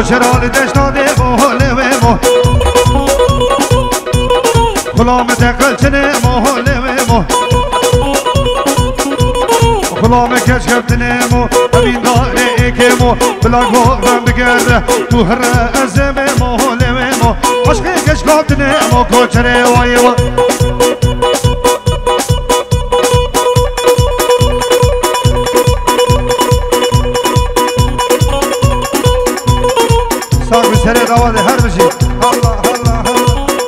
کوچرال دشتاده موله و مو غلام دقل چنه موله و مو غلام کش کفتنه مو همین داره ایکه مو بلا گوغم بگرده تو هر ازم موله و مو عشق کش کفتنه مو کوچره وای و ساق بسره دواده هر بشی الله الله الله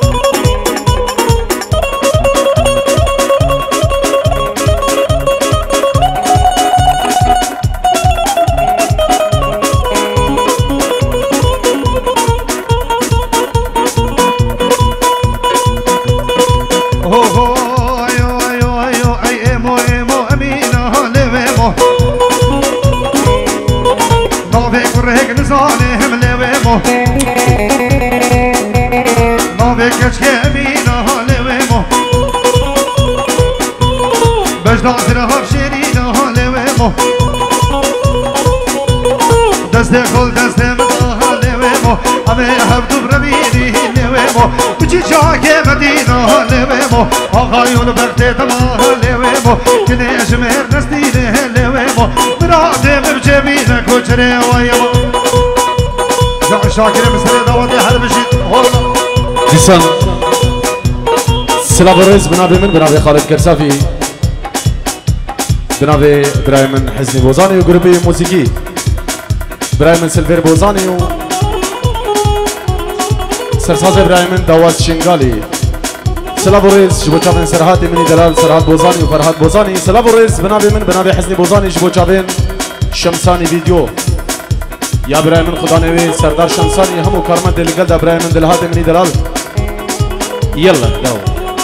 کچ که امینا لومو بجداد رهاب شیرینا لومو دست خل دست مدها لومو همه هفتو برمینی لومو بچی جاکه مدینا لومو آقایون بخت تمام لومو کنه شمر نستیله لومو مرادم بجمینه کچره وایمو شاکر بسر دواتی هر بشید والله جیسان سلابورز بنابه من بنابه خالد کرسافی بنابه برای من حزنی بوزانی و گروپی موسیقی برای من سلفیر بوزانی و سرساز برای من دواز شنگالی سلابورز شبو چابین سرحات منی دلال سرحات بوزانی و فرحات بوزانی سلابورز بنابه من بنابه حزنی بوزانی شبو چابین شمسانی ویدیو یا برای من خدا نوی سردار شمسانی همو کارمند دلگل دا برای من دلهات منی دلال يلا جو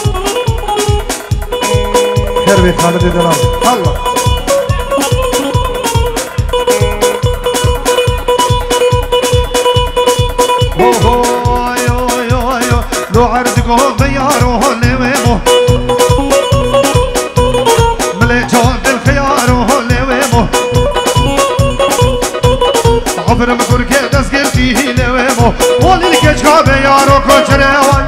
خير بيت خالد دلال الله لو عرضكم بيارو لويمو مليجون الخيارو لويمو عبر مكور كدس قلبي لويمو ولي الكجكا بيارو كوشريوان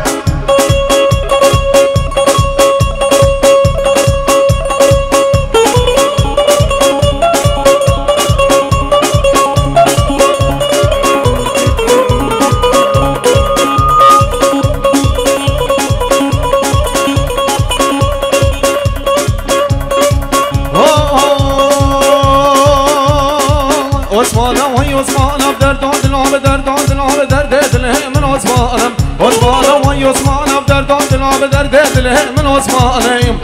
من عثمانيم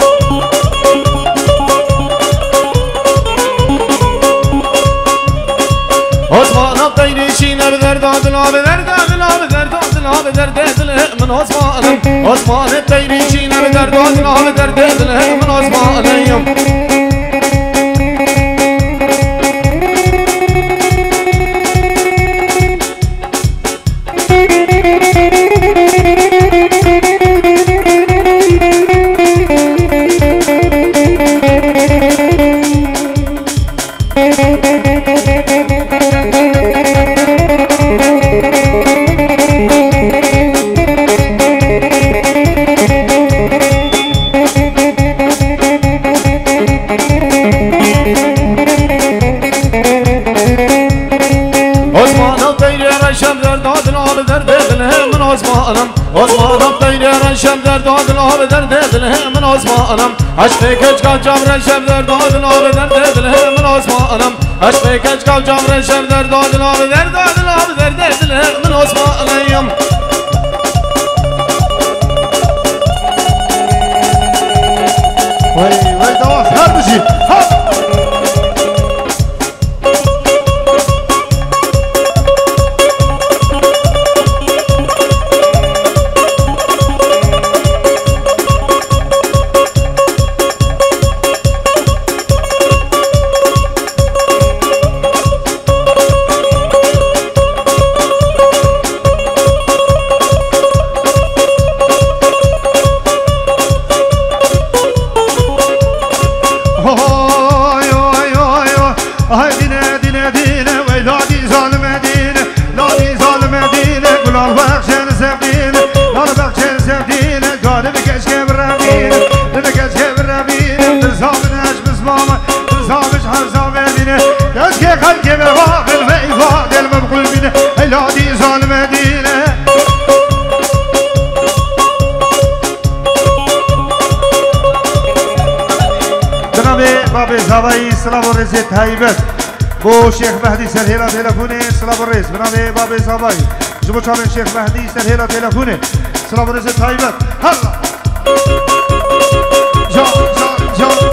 عثمان بطيري شينا بدرداد لا بدرداد لا بدرداد لا بدرداد من عثمانيم عثمان بطيري شينا بدرداد لا بدرداد من عثمانيم رشم در داد الهاب در دل من آسمانم عشق کج جام رشم در داد الهاب در دل من آسمانم عشق کج جام رشم در داد الهاب در دل من آسمانم وای دواس هر بشی خلقي بباطل وإفاد المبقول منه إلادي ظالم دينه جناب باب زوایی سلام و رزق هیبت بو شیخ مهدی سرهیلا تلفونه سلام و رزق جناب باب زوایی جبو چاوین شیخ مهدی سرهیلا تلفونه سلام و رزق هیبت هلا جا جا جا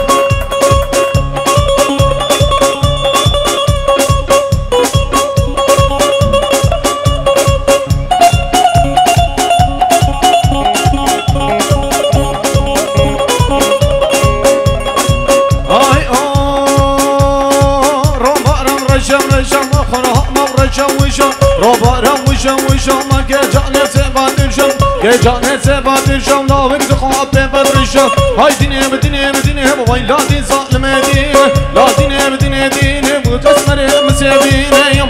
جانه سباد شام لاوی دخواب بدرشام های دینه بدینه بدینه وای لادی ظالم دینه لادینه بدینه دینه بود اسمره مسیبینه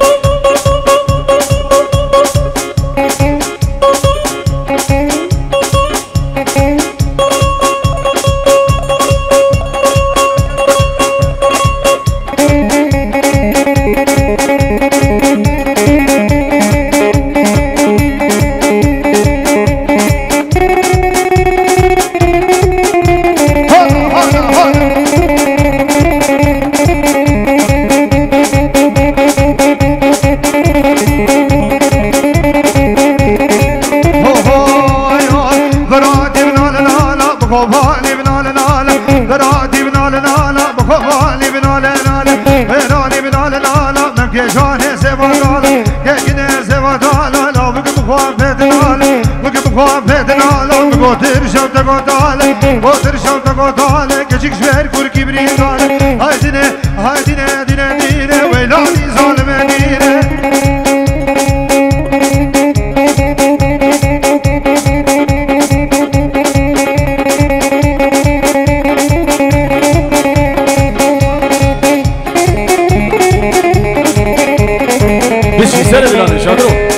Otur şalta kodale, geçik şver kur kibri dale. Haydine, haydine, dine dine, veylani zalime dine. Bir şey söyle lan Şadro.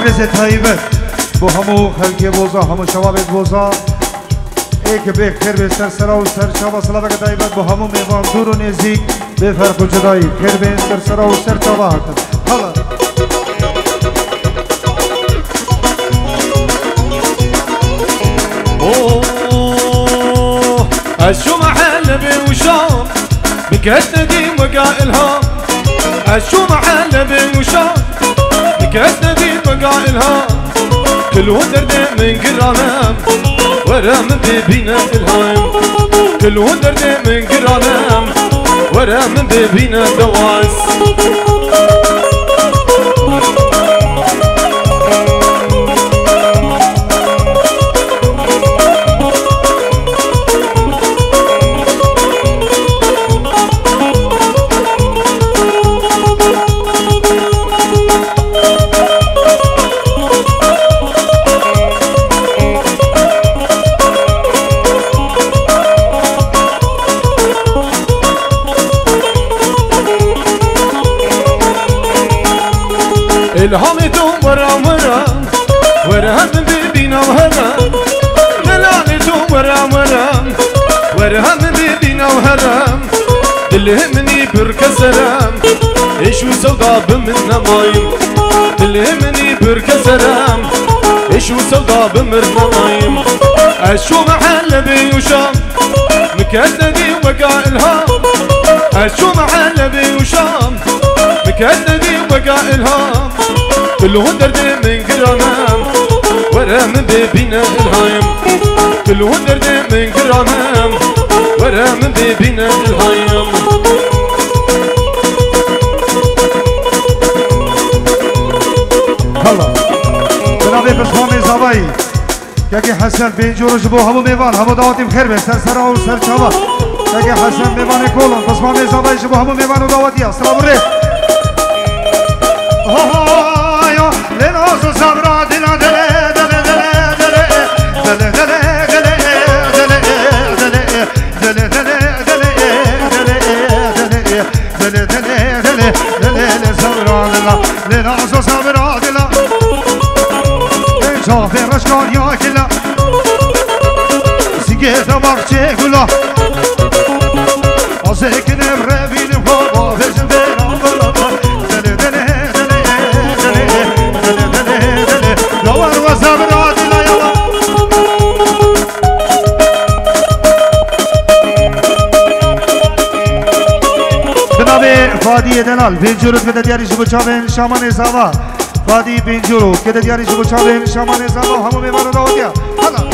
عرض طیبت با همو خلق بوزا همو شواب بوزا ای که به خیر به سر سرا و سر چاوا سلام که طیبت با همو میوان دور و نزدیک به فرق و جدایی خیر به سر سرا و سر چاوا حالا اشو محل بوشام بكت نديم وقائلها اشو محل بوشام بكت نديم وقائلها كل ودرد من قرانم ورا من بيبينا الهايم كل ودرد من قرانم ورا من بيبينا دواس الهامتهم ورا ورا ورا من بيبينا وهرا دلالتهم ورا ورا ورا من بيبينا وهرا دلهمني بركة سلام ايش وسودا بمنا مايم دلهمني بركة سلام ايش وسودا بمرنا مايم اشو محل بيوشام مكددي وقائلها اشو محل بيوشام مكددي وقائلها كلهم درد من قرانم ورا من بيبينا الهايم كلهم درد من قرانم ورا من بيبينا الهايم هلا جناب بسمام زبایی که حسن بینجورش بو همو میوان همو دعوتی بخیر به سر سرا و سر چاوا که حسن میوان کولن بسمام زبایی بو همو میوان و دعوتی است سلام ره لناس صبرا دلا دلا دلا دلا دلا فادی دلال بینجورو که دیاری شو بچاون شامان زاوا فادی بینجورو که دیاری شو بچاون شامان زاوا همو میوانو داودیا حالا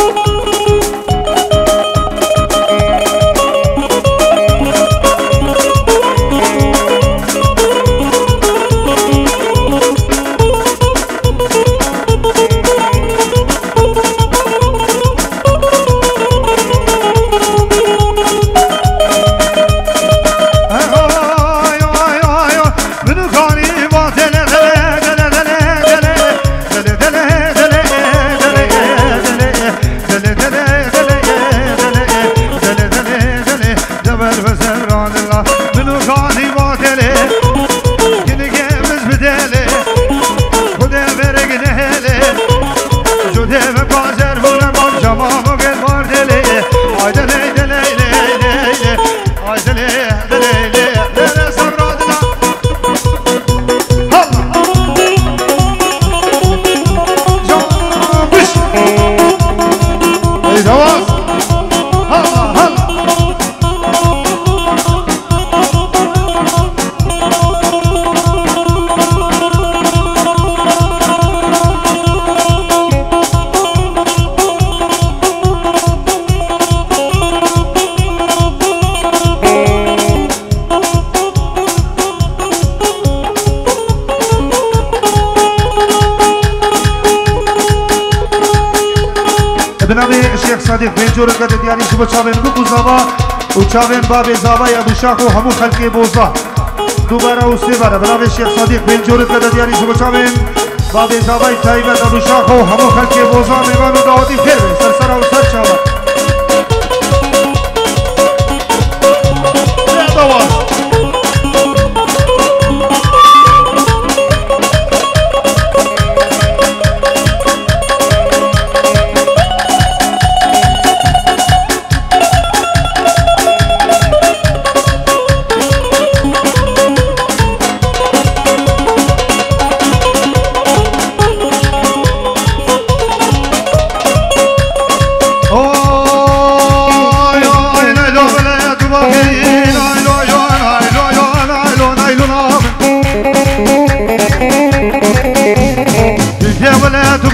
صادق بینجور که دیاری شو چاون بو زاوا و چاون باب زاوا یا بوشاخ و همو خلق بوزا دوباره و سه بار برای شیخ صادق بینجور که دیاری شو چاون باب زاوا تایبه و بوشاخ و همو خلق بوزا میوانو دعوتی خیر سر سرا و سر چاوا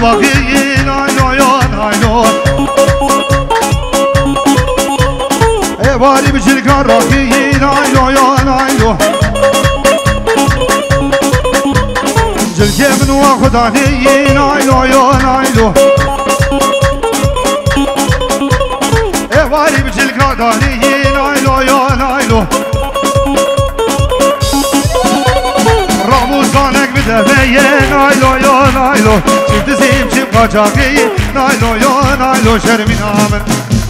باقی نایلو یا نایلو باری بچیر کار راکی نایلو یا نایلو جلگه منو خدا نی نایلو یا نایلو باری بچیر کار دانی نایلو یا نایلو راموزانک بده بیه نایلو یا نایلو چیف دزیم چیف قاچاقی نایلو یا نایلو شرمین آمن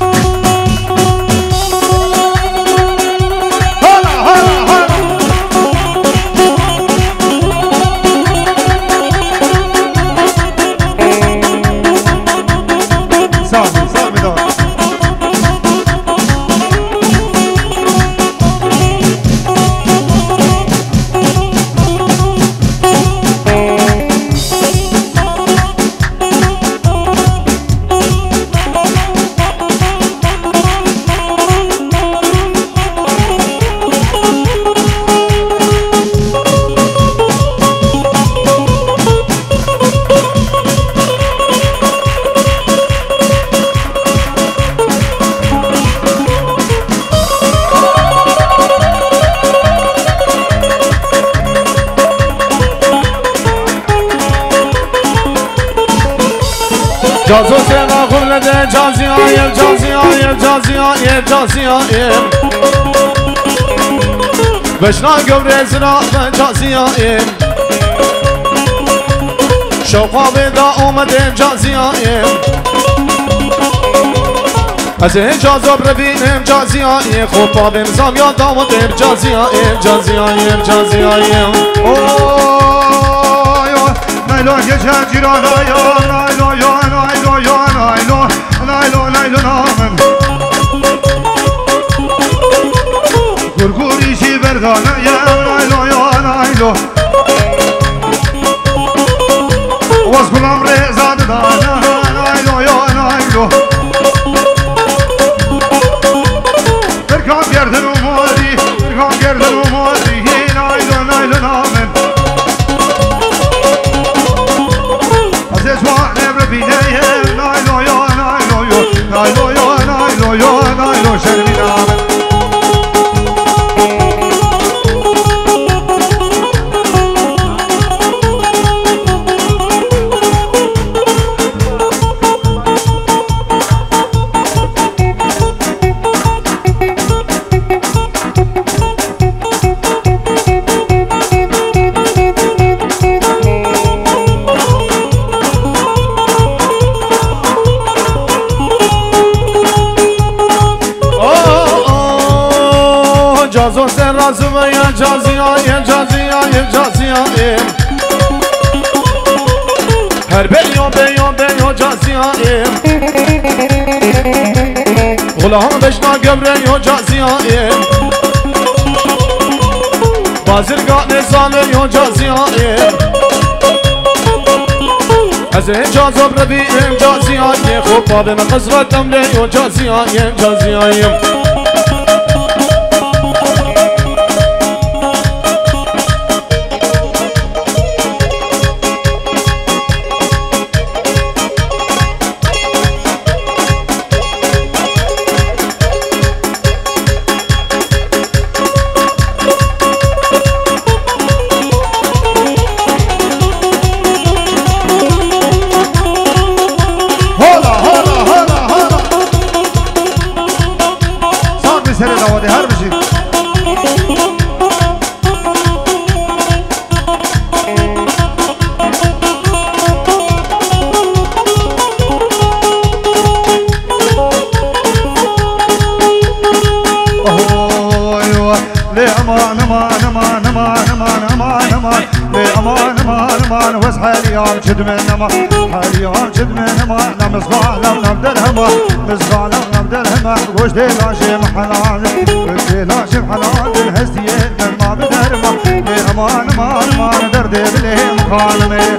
جازو سیما خون لده جازی آیم جازی آیم جازی آیم جازی آیم بشنا گبره زنا جازی آیم شوقا بیدا اومده جازی آیم از جازو ببینم جازی آیم خوب با بنظام یاد آمدم جازی آیم جازی آیم جازی آیم نایلو گچه جیران آیم نایلو یا نایلو یا نایلو نایلو نایلو نامن گرگوریشی بردانه یم نایلو یا نایلو واز گلام رزاد دانه نایلو یا نایلو برکام گردن و مادی برکام گردن و مادی نایلو نایلو نامن نایلو یا نایلو یا نایلو شرمین آمن جازو سر رازو یا جازی آیم جازی آیم جازی آیم هر بیو جازی آیم غلام بشنا گبره یا جازی آیم بازرگاه نظامه یا جازی آیم از جازو ببینم جازی آیم خوب بابم قصرتم لی یا جازی آیم جازی آیم حاليان شد من ما حاليان شد من ما لا مصقالة نبدلهما مصقالة نبدلهما وش ديلاشي محلال وش ديلاشي محلال بالهستية من ما بدرما بأمان مان مان دردي بليه مخالمي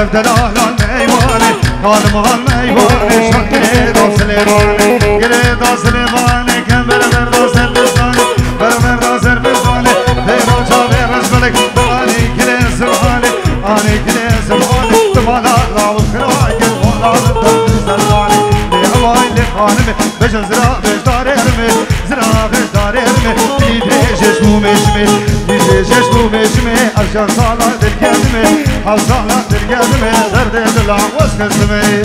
دلال المیوانه کالمان میوانه شکر دو سلیمانه گره دو سلیمانه کم برمر دو سلبستانه برمر دو سلبستانه دیرو چاوه رسملک آنی کلی سبحانه آنی کلی سبحانه تمالا لاو خرای کل خلال سلانه لیهوای لیخانمه بجن زرا بجدار ارمه زرا بجدار ارمه دیده جشمو مشمه دیده جشمو مشمه ارشان سالا دل گردمه حال سالا دل گردمه درد دلان وسکسمه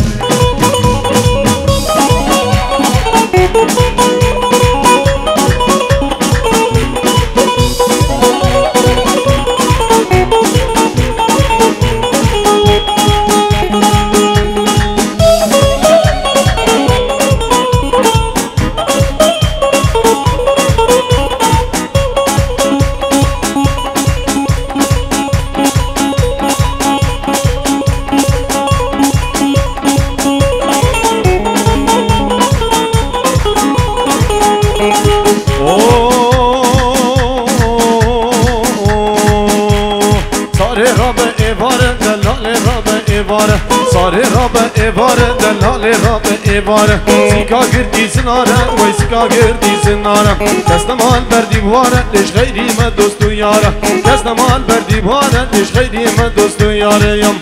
ساره راب ایواره دلال راب ایواره سیکا گردی سناره وی سیکا گردی سناره دست مال بر دیواره لش غیری من دوست و یاره دست مال بر دیواره لش غیری من دوست و یاره یم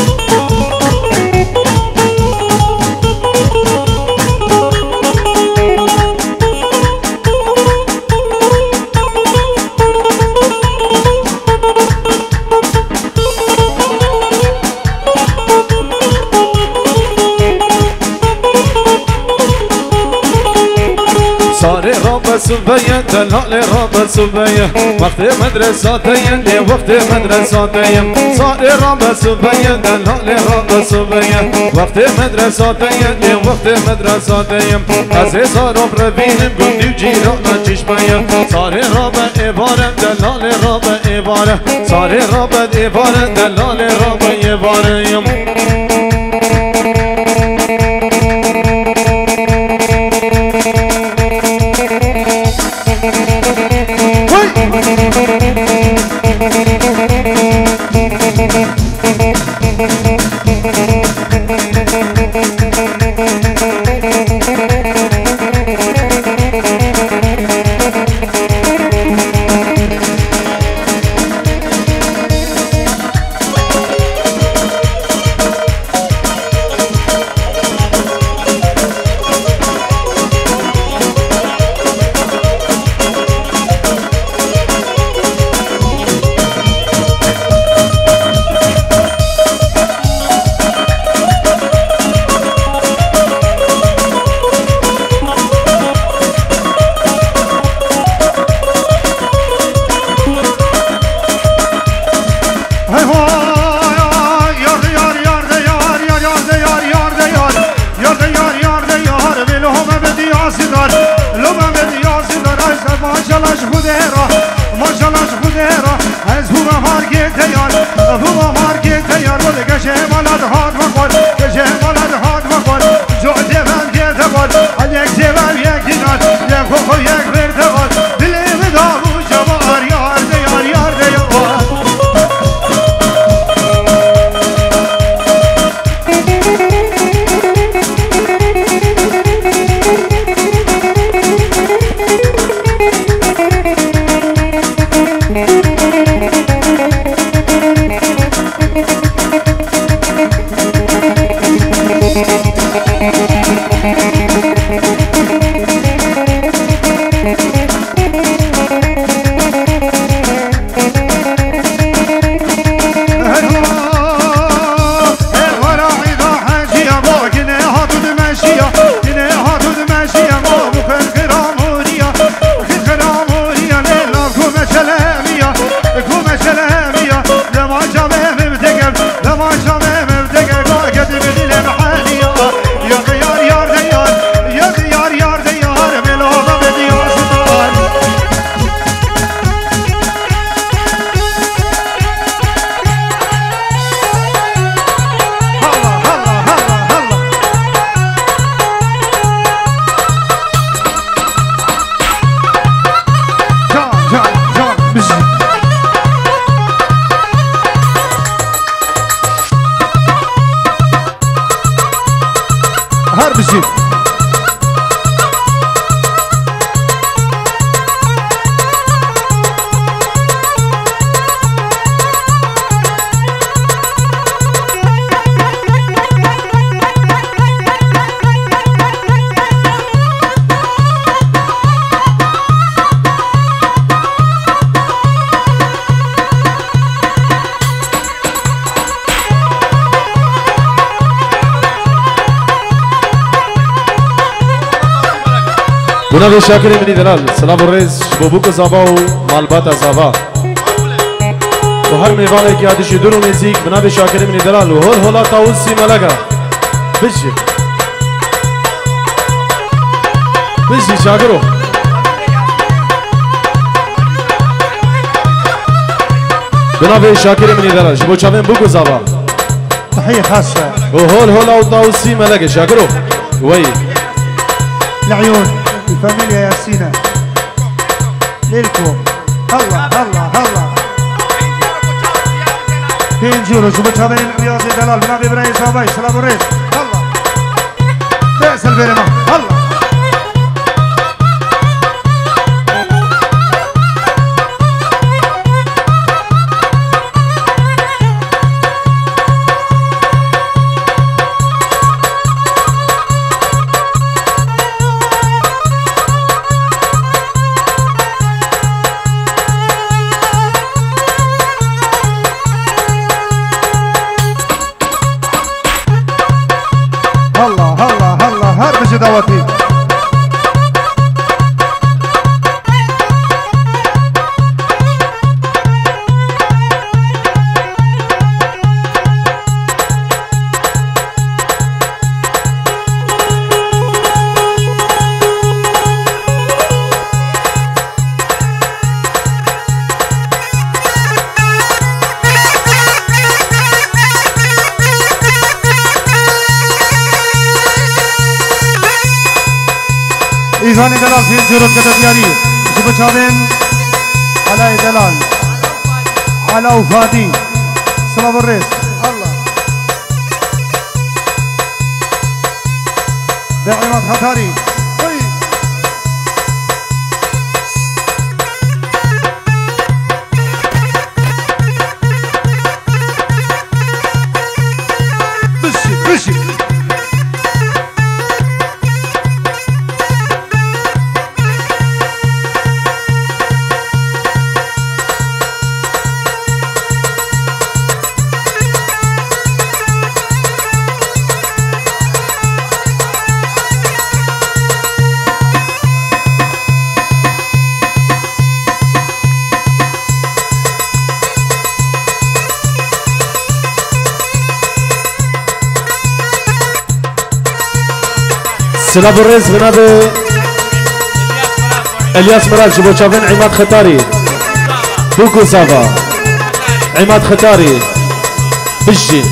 صبية دلال رب صبية وقت مدرساتين دي وقت مدرساتين صار رب صبية دلال رب صبية وقت مدرساتين دي وقت مدرساتين أزي صاروا بربين بقولي وجيرانا تشبية صار رب إبارة دلال رب إبارة صار رب إبارة دلال رب إبارة لما جامع مبتقى قاعد بدل محاليا يا غيار هر بشي بنابي شاكر مني دلال سلام الرئيس شبوبوك زابا ومالباتا زابا وهر ميوانك يادش يدورو ميزيك بنابي شاكر مني دلال وهول هولا تاوسي ملقا بجي بجي شاكرو بنابي شاكر مني دلال شبو شابين بوكو زابا تحية خاصة وهول هولا وتاوسي ملقا شاكرو وي العيون الفاميليا ياسينا ليلكم هلا هلا هلا فين جورو شو بتشابين رياضي دلال بنابي براي صابي سلام الرئيس هلا بأس البرمة هلا دعوتي إيزاني دلال في جورت كتبياري شو بتشابين على دلال على وفادي سلام الرئيس الله بعماد خطاري بشي بشي سلام الرئيس بنابي الياس مراد شبو شابين عماد ختاري بوكو سافا عماد ختاري بجي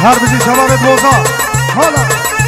هر بجی شباب بوزان حالا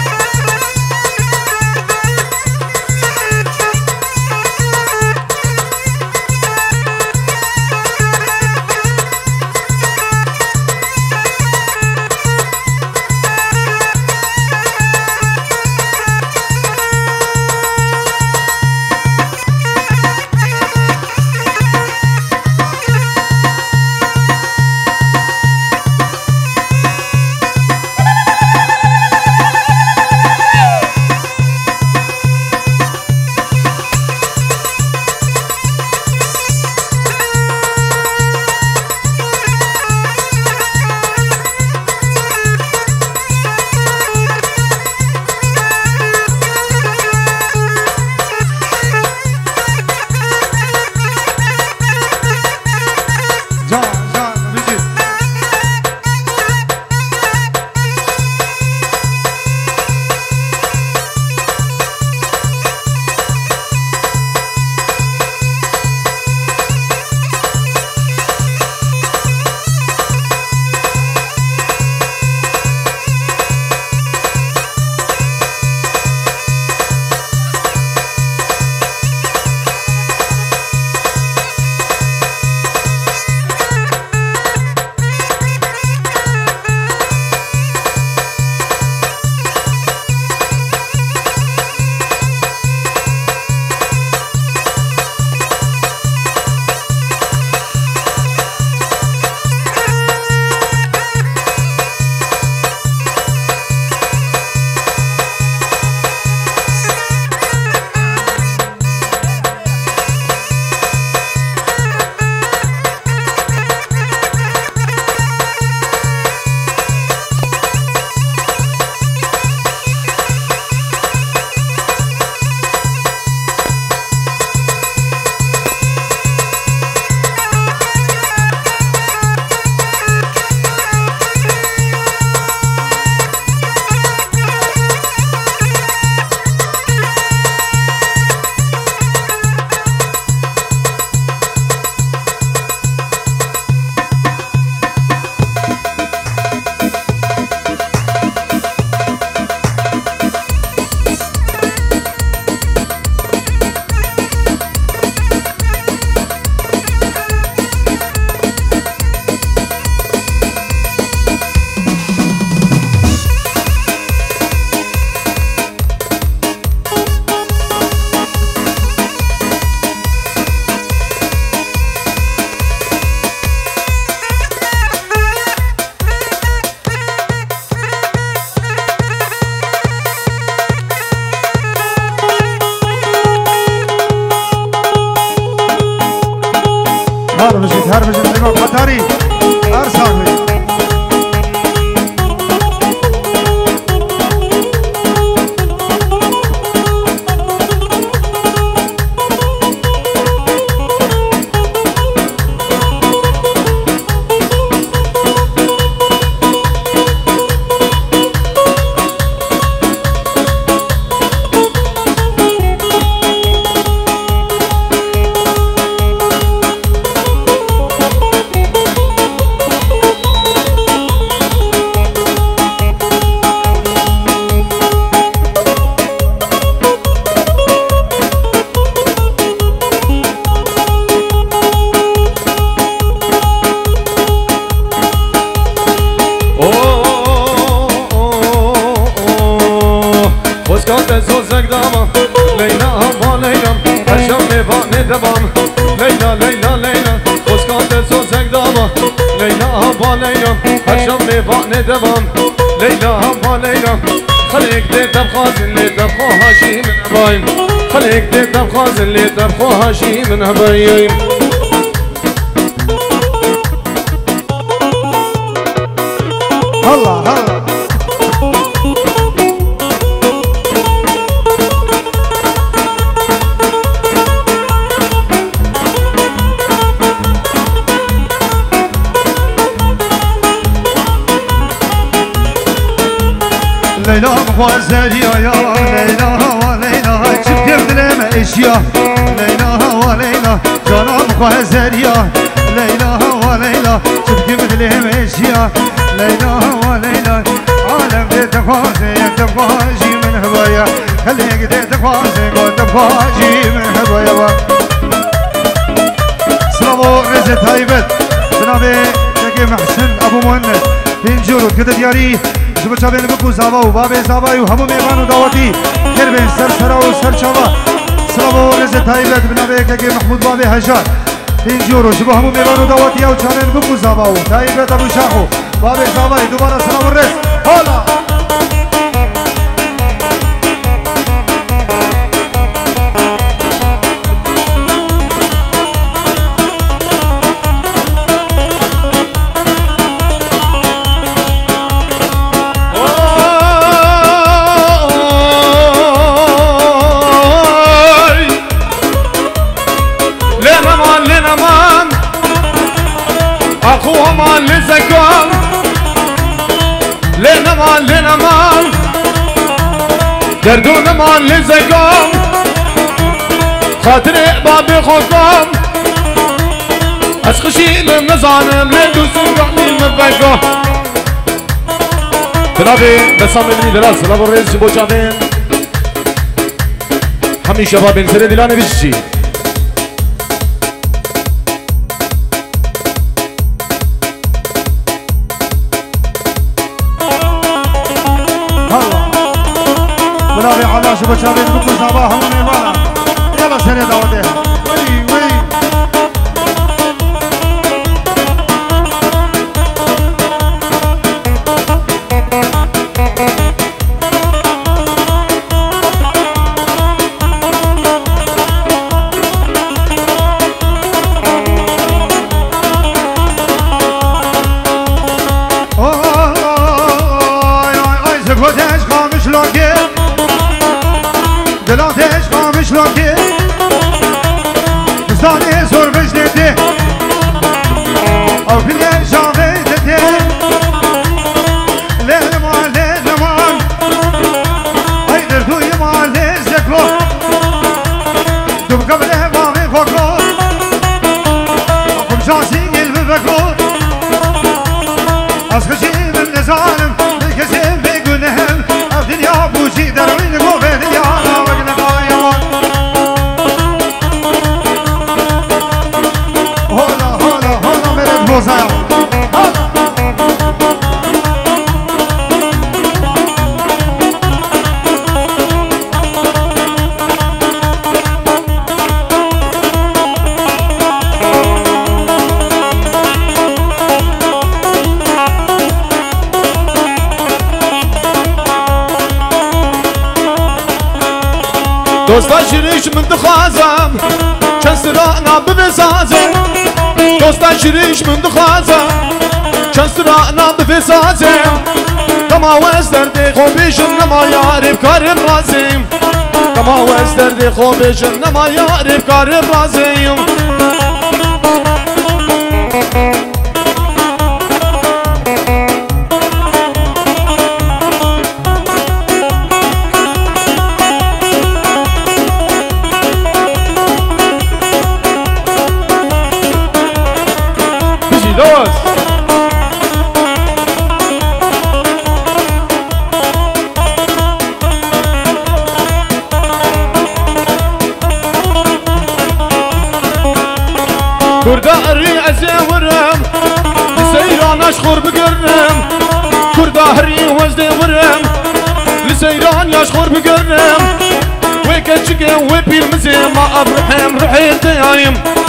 هر بجید نگاه قطاری هر ساقی ندبان ليلى هبا ليلى خليك دي تبخاز اللي تبخوها شي من هبايم خليك دي تبخاز اللي تبخوها شي من هبايم هلا هلا ليلى مخوازريا يا ليلى وليلى شفت بدلم اشياء ليلى وليلى جانا مخوازريا ليلى وليلى شفتي مثلهم اشياء ليلى وليلى عالم دي تفاجي تفاجي من هوايا خليك دي تفاجي تفاجي من هوايا سلامو رزت هايبت جنابي شكي محسن ابو مهند بنجورو كده دياري شبه چاوین بکو زاوا و باب زاوای و همو میوان و دعوتی کربین سر سرا و سر چاوا سلام و رزت هایبت بنابه که محمود باب هجار اینجورو شبه همو میوان و دعوتی و چاوین بکو زاوا و هایبت ابو شاخو باب زاوای دوباره سلام و رز حالا لنا مان دردون مان لزقام خاطر بابي خوكام اسخشي من نظانم لدوسو رحمي مفاقو بنابي بسام ابني دراس لابو الرئيس جبو جابين همي شباب انسري دلاني بيشي بنابي على شبه شابين بكو صباح وميمانا يلا سنة دعوتها وي وي زكوتش خامش لوكي دلاتش خامش لوكي زاني زور بجدتي او في جاوي دتي للمان للمان هيدر توي ما لزكو دوب قبل بامي خوكو اقوم شاسي قلبي بكو اسخشي من نزالم بالكسب بيقولهم الدنيا بوشي دروين قوة الدنيا دوستا شریش من دخوازم چند سرانا بفسازم دوستا شریش من دخوازم چند سرانا بفسازم کما وز درد خوبیشم نما یارب کارم رازیم کما وز درد خوبیشم نما یارب کارم رازیم كرداري أزورم لسيران أشخر بقرم كرداري وزدي ورم لسيران أشخر بقرم ويكتشكي وبير مزيم ما أبرحم رحيل دايم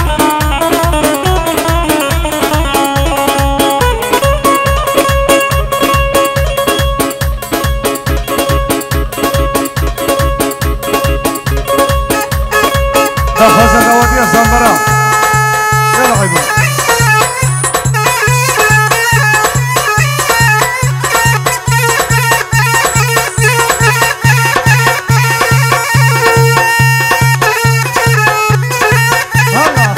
دخل زنواتي الزنبرة يلا عيبو هلا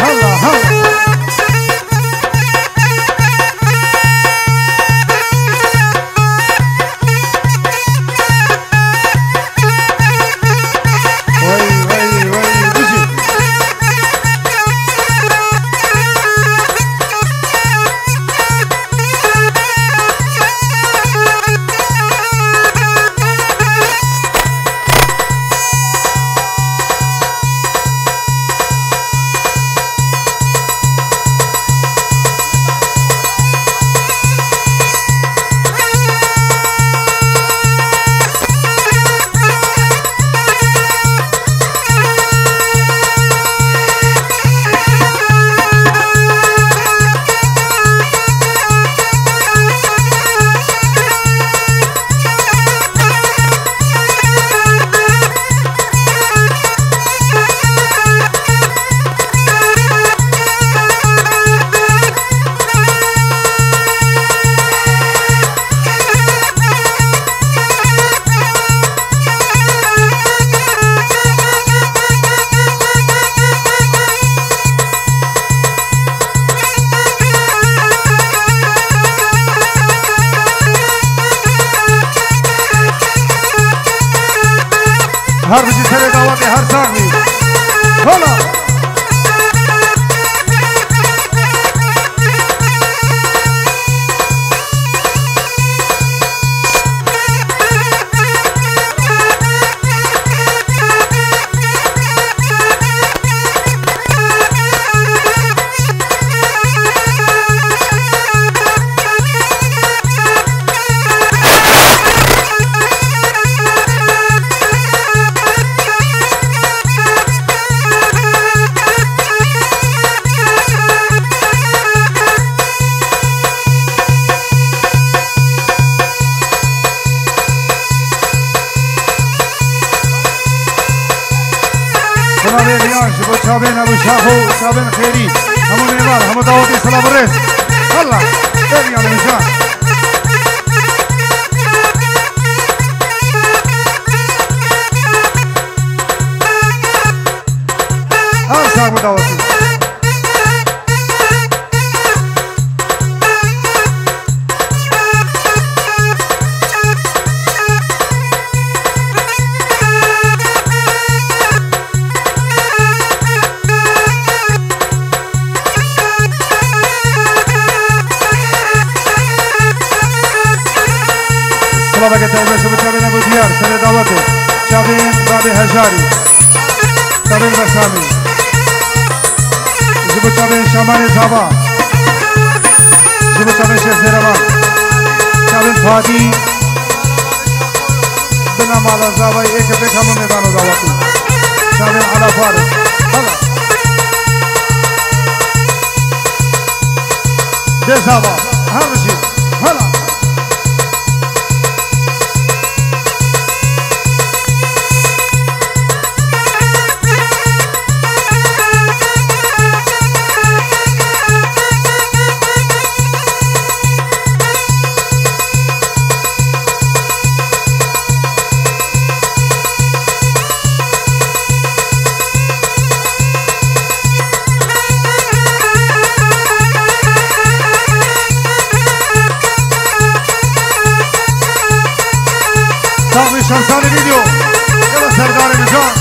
بنابه ریان شبو چابین ابو شاخو چابین خیری همون نیوار همون دعوتی سلام الرئیس الله ریان مشان ساق دعوتی سلام اگه تایبه شما چابین ابو دیار سر دعوتی چابین بابی هجاری چابین بسامی جبو چابین شامان زابا جبو چابین شیخ زیروان چابین فادی بنا مالا زابای ایک بیک همون میبانو دعوتی چابین علا فارس بلا ده زابا هم بشید بلا شمسانی ویدیو یلا سردار نجات